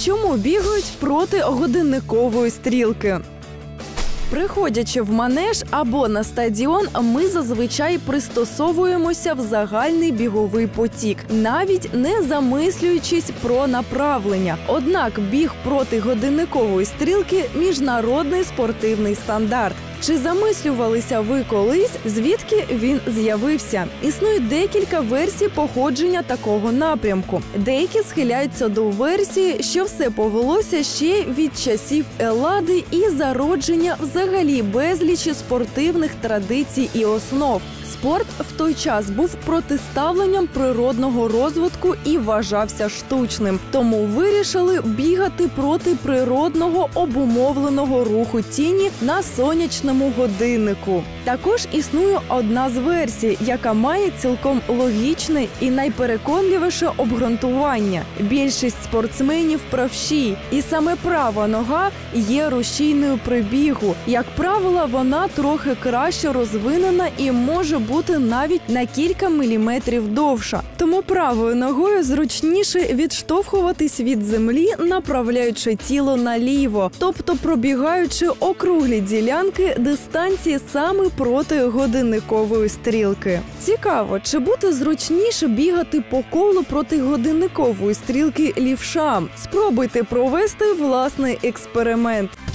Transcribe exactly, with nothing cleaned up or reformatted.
Чому бігають проти годинникової стрілки? Приходячи в манеж або на стадіон, ми зазвичай пристосовуємося в загальний біговий потік, навіть не замислюючись про направлення. Однак біг проти годинникової стрілки – міжнародний спортивний стандарт. Чи замислювалися ви колись, звідки він з'явився? Існує декілька версій походження такого напрямку. Деякі схиляються до версії, що все повелося ще від часів Елади і зародження взагалі безлічі спортивних традицій і основ. Спорт в той час був протиставленням природного розвитку і вважався штучним. Тому вирішили бігати проти природного обумовленого руху тіні на сонячному годиннику. Також існує одна з версій, яка має цілком логічне і найпереконливіше обґрунтування. Більшість спортсменів правші, і саме права нога є рушійною при бігу. Як правило, вона трохи краще розвинена і може бути навіть на кілька міліметрів довша. Тому правою ногою зручніше відштовхуватись від землі, направляючи тіло наліво, тобто пробігаючи округлі ділянки дистанції саме проти годинникової стрілки. Цікаво, чи буде зручніше бігати по колу проти годинникової стрілки лівшам? Спробуйте провести власний експеримент.